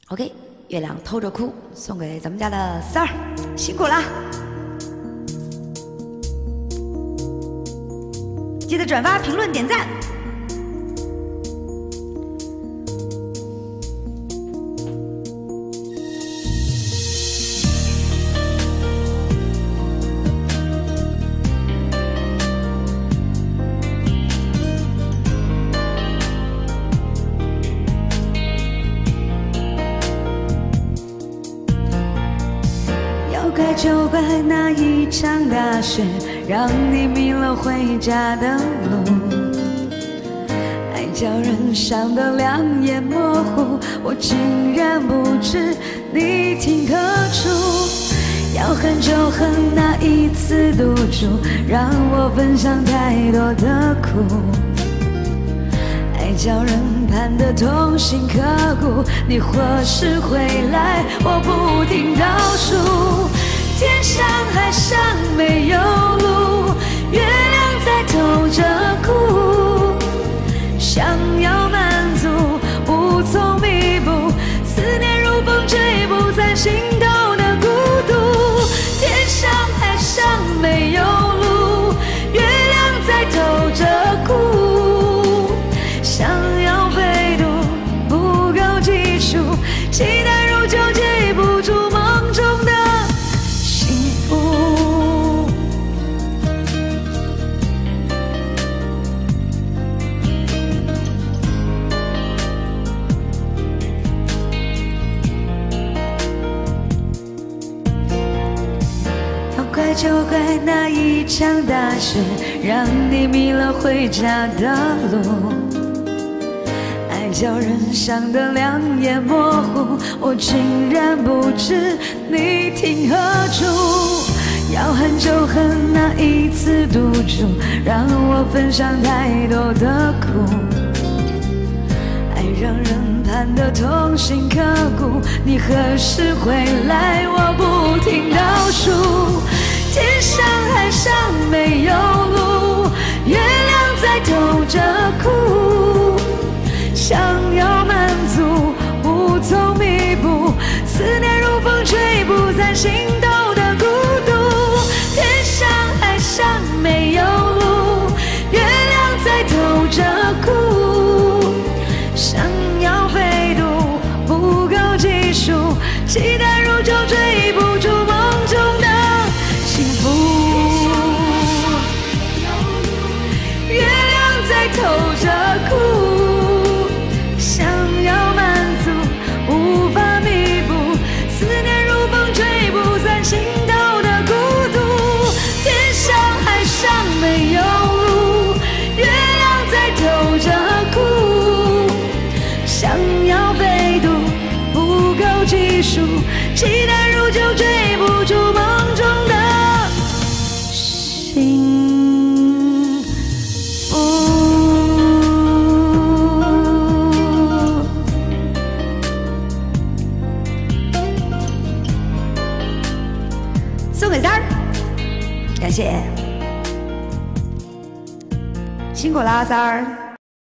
OK， 月亮偷着哭，送给咱们家的三儿，辛苦了！记得转发、评论、点赞。 怪就怪那一场大雪，让你迷了回家的路。爱叫人伤得两眼模糊，我竟然不知你听何处。要恨就恨那一次赌注，让我分享太多的苦。爱叫人盼得痛心刻骨，你何时回来？我不停倒数。 天上海上没有路，月亮在偷着哭，想要满足无从弥补，思念如风吹不散心头的孤独。天上海上没有路，月亮在偷着哭，想要飞渡不够技术，期待如旧记不住梦中的。 怪就怪那一场大雪，让你迷了回家的路。爱叫人伤得两眼模糊，我竟然不知你听何处。要恨就恨那一次赌注，让我分享太多的苦。爱让人盼得痛心刻骨，你何时回来？我不停倒数。 天上海上没有路，月亮在偷着哭，想要满足无从弥补，思念如风吹不散心头的孤独。天上海上没有路，月亮在偷着哭，想要飞渡不够技术，期待如旧追不住梦中的。 幸福，月亮在偷着哭，想要满足无法弥补，思念如风吹不散心头的孤独。天上海上没有路，月亮在偷着哭，想要飞渡不够技术，期待如旧追不住梦中的。 幸福，送给三儿，感谢，辛苦啦，三儿。